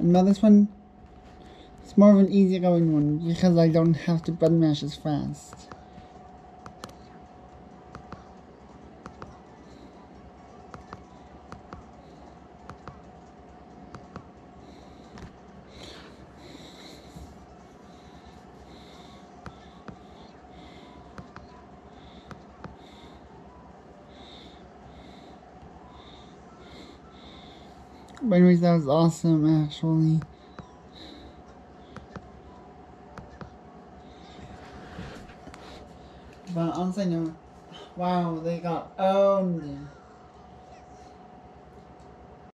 Now this one, it's more of an easygoing one because I don't have to button mash as fast. But anyways, that was awesome actually. But honestly, no. Wow, they got owned.